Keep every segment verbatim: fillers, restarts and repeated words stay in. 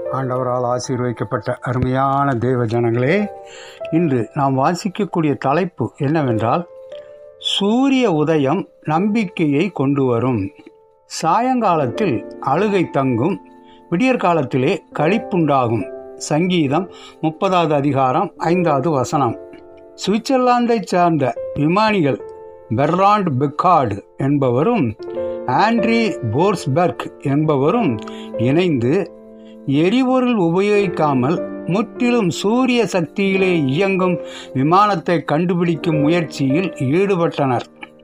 ஆண்டவரால் ஆசீர்வதிக்கப்பட்ட அருமையான தேவ ஜனங்களே, இன்று நாம் வாசிக்கக்கூடிய தலைப்பு என்னவென்றால், சூரிய உதயம் நம்பிக்கையை கொண்டு வரும். சாயங்காலத்தில் அழுகை தங்கும், விடியற்காலத்திலே களிப்புண்டாகும். சங்கீதம் முப்பதாவது அதிகாரம் ஐந்தாவது வசனம். சுவிட்சர்லாந்தை சார்ந்த விமானிகள் பெர்ராண்ட் பெக்கார்டு என்பவரும் ஆண்ட்ரி போர்ஸ்பெர்க் என்பவரும் இணைந்து எரிபொருள் உபயோகிக்காமல் முற்றிலும் சூரிய சக்தியிலே இயங்கும் விமானத்தை கண்டுபிடிக்கும் முயற்சியில் ஈடுபட்டனர்.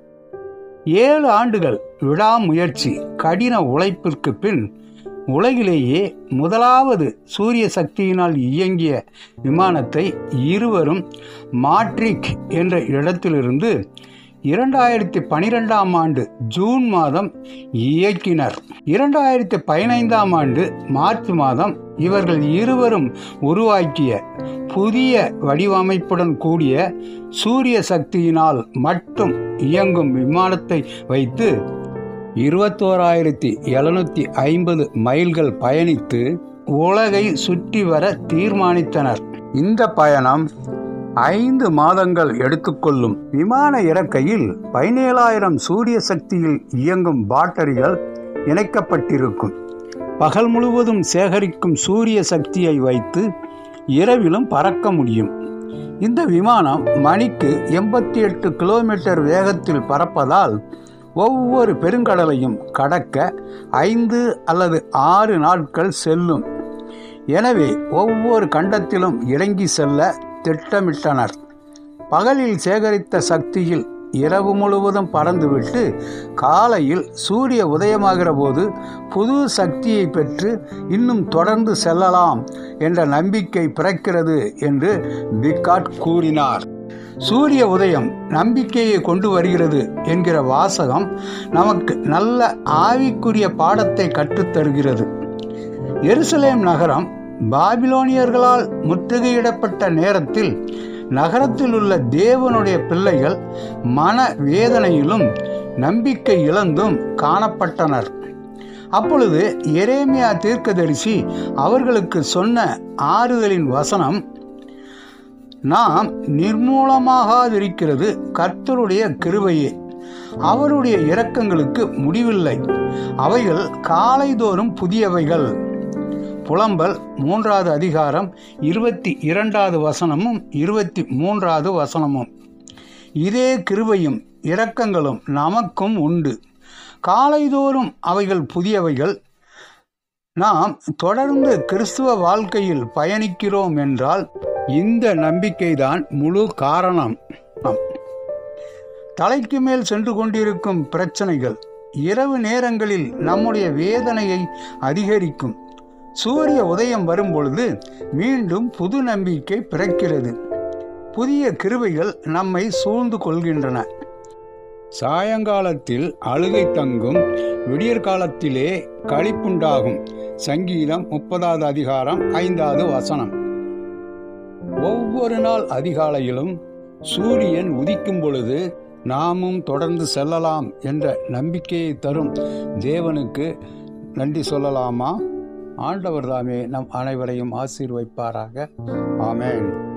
ஏழு ஆண்டுகள் விடாமுயற்சி, கடின உழைப்பிற்கு பின் உலகிலேயே முதலாவது சூரிய சக்தியினால் இயங்கிய விமானத்தை இருவரும் மாட்ரிக் என்ற இடத்திலிருந்து இரண்டாயிரத்தி பனிரெண்டாம் ஆண்டு ஜூன் மாதம் இயக்கினர். இரண்டாயிரத்தி பதினைந்தாம் ஆண்டு மார்ச் மாதம் இவர்கள் இருவரும் உருவாக்கிய புதிய வடிவமைப்புடன் கூடிய சூரிய சக்தியினால் மட்டும் இயங்கும் விமானத்தை வைத்து இருபத்தோராயிரத்தி எழுநூத்தி ஐம்பது மைல்கள் பயணித்து உலகை சுற்றி வர தீர்மானித்தனர். இந்த பயணம் ஐந்து மாதங்கள் எடுத்துக்கொள்ளும். விமான இறக்கையில் பதினேழாயிரம் சூரிய சக்தியில் இயங்கும் பேட்டரிகள் இணைக்கப்பட்டிருக்கும். பகல் முழுவதும் சேகரிக்கும் சூரிய சக்தியை வைத்து இரவிலும் பறக்க முடியும். இந்த விமானம் மணிக்கு எண்பத்தி எட்டு கிலோமீட்டர் வேகத்தில் பறப்பதால் ஒவ்வொரு பெருங்கடலையும் கடக்க ஐந்து அல்லது ஆறு நாட்கள் செல்லும். எனவே ஒவ்வொரு கண்டத்திலும் இறங்கி செல்ல திட்டமிட்டனர். பகலில் சேகரித்த சக்தியில் இரவு முழுவதும் பறந்துவிட்டு காலையில் சூரிய உதயமாகிற போது புது சக்தியை பெற்று இன்னும் தொடர்ந்து செல்லலாம் என்ற நம்பிக்கை பிறக்கிறது என்று பிக்கார்ட் கூறினார். சூரிய உதயம் நம்பிக்கையை கொண்டு வருகிறது என்கிற வாசகம் நமக்கு நல்ல ஆவிக்குரிய பாடத்தை கற்றுத்தருகிறது. எருசலேம் நகரம் பாபிலோனியர்களால் முற்றுகையிடப்பட்ட நேரத்தில் நகரத்தில் உள்ள தேவனுடைய பிள்ளைகள் மன வேதனையிலும் நம்பிக்கை இழந்தும் காணப்பட்டனர். அப்பொழுது எரேமியா தீர்க்கதரிசி அவர்களுக்கு சொன்ன ஆறுதலின் வசனம், நாம் நிர்மூலமாகாதிருக்கிறது கர்த்தருடைய கிருபையே, அவருடைய இரக்கங்களுக்கு முடிவில்லை, அவைகள் காலைதோறும் புதியவைகள். புலம்பல் மூன்றாவது அதிகாரம் இருபத்தி இரண்டாவது வசனமும் இருபத்தி மூன்றாவது வசனமும். இதே கிருபையும் இரக்கங்களும் நமக்கும் உண்டு, காலைதோறும் அவைகள் புதியவைகள். நாம் தொடர்ந்து கிறிஸ்துவ வாழ்க்கையில் பயணிக்கிறோம் என்றால் இந்த நம்பிக்கைதான் முழு காரணம். தலைக்கு மேல் சென்று கொண்டிருக்கும் பிரச்சனைகள் இரவு நேரங்களில் நம்முடைய வேதனையை அதிகரிக்கும். சூரிய உதயம் வரும்பொழுது மீண்டும் புது நம்பிக்கை பிறக்கிறது. புதிய கிருபைகள் நம்மை சூழ்ந்து கொள்கின்றன. சாயங்காலத்தில் அழுகை தங்கும், விடியற்காலத்திலே களிப்புண்டாகும். சங்கீதம் முப்பதாவது அதிகாரம் ஐந்தாவது வசனம். ஒவ்வொரு நாள் அதிகாலையிலும் சூரியன் உதிக்கும் பொழுது நாமும் தொடர்ந்து செல்லலாம் என்ற நம்பிக்கையை தரும் தேவனுக்கு நன்றி சொல்லலாமா? ஆண்டவர் தாமே நம் அனைவரையும் ஆசீர்வதிப்பாராக. ஆமென்.